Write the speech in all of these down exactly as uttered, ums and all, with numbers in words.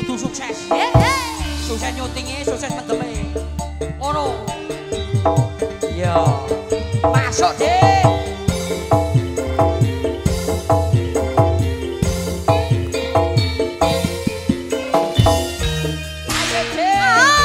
kudu sukses. Hei, hei. Sukses nyutinge, sukses mendeme. Ngono. Ya. Masuk, Dik. Ayo, Dik.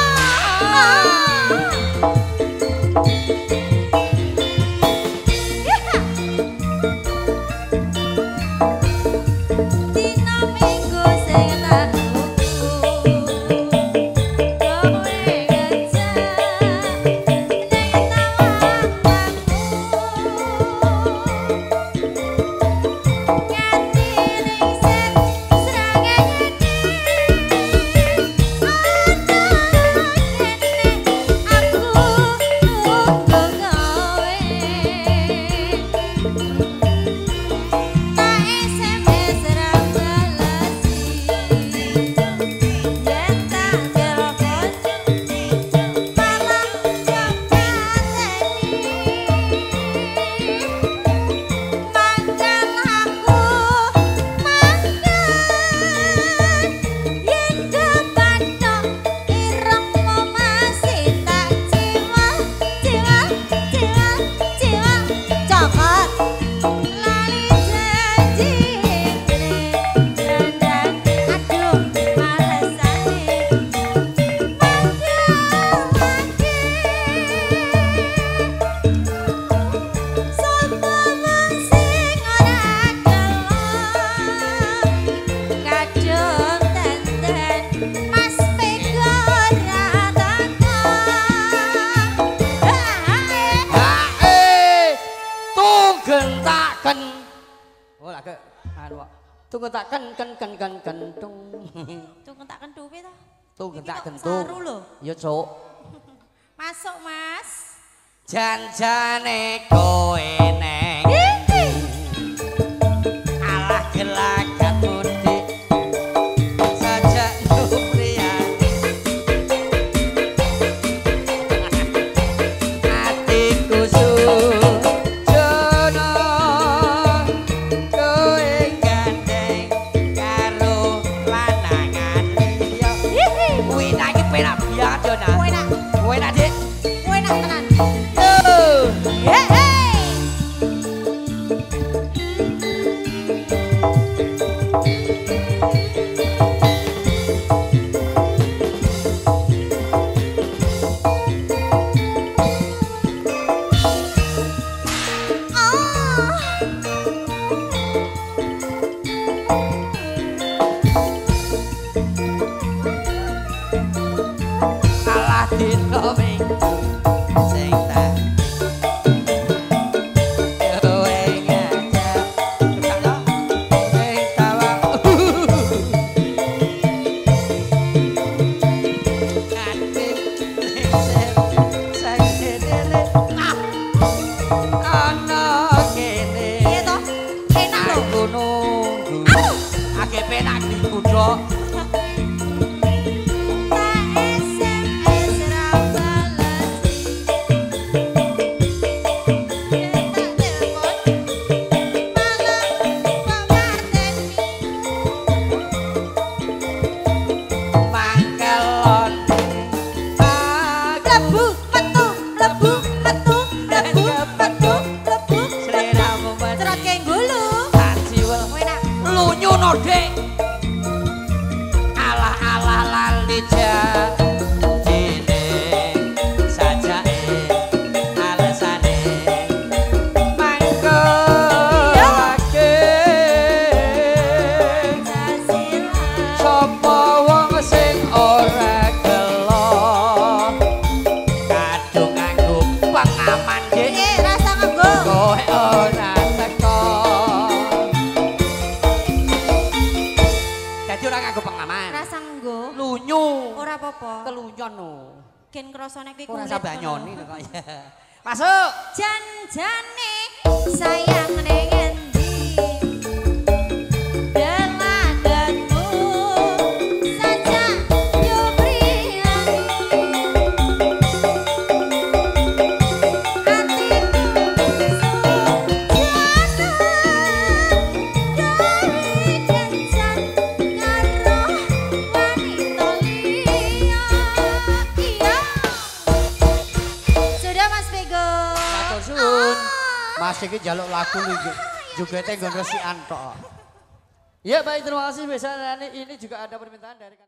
Dina minggu sing tak tunggu, kowe ngejak ning tawakanmu. Nganti ringsek serangan iki, ana kene aku tunggu kowe. Tak S M S ra balesi, yen tak telepon malah nyokateni. Mangkan aku mangkan, yen kepatok irungmu masih tak jiwa, jiwa, jiwa, jiwa. Cokot lali janji dandan, aduh malesane mandang lagi. Sopo wong sing ora gelem, kadung dandan Mas Pego ora takon. Hae. Tunggentaken. Oh, lak anu kok. Tunggentaken ken ken ken ken tung. Tunggu tak kentupe ta? Tunggentaken Iki kok saru tung. lho. Ya, Cuk. Masuk, Mas. Janjane kowe neng alah gelagat mudik sajak nuprian atiku sujono kowe gandeng karo lanangan liya kuwi nak iki penak biar Jona Kowe nak, kowe nak Dik kowe nak tenan. tuh Hei, hei. alah dina minggu sing tak kowe ngajak kalo sing tawa ati sing sakjane ah ana kene Piye to? Enak lho. aku nunggu akeh penak dikudhok Tak S M S ra balesi, yen tak telepon malah ngawateni. mangkelon Lebu metu, lebu metu, lebu metu, lebu sliramu cerot kenggulu. jiwa Kowe nak lunyu no Dik alah-alah lali jadine sajake alesane mangko lagi jasilan. sapa wong sing ora gelo kadung nganggo pengaman Dik Eh, rasa nganggo. kowe ora teko dadi ora nganggo pengaman Rasa nganggo. lunyu Ora apa-apa. kelunyon no Gen krasane kuwi ora kulit. sampe nyoni kok ya masuk Janjane sayang ning endi? Delaganmu saja yo priani. Atiku sujanan dari kencan karo Mas iki jaluk lagu iki. Jugete nggon resikan tok. Ya baik terima kasih. Biasanya ini juga ada permintaan dari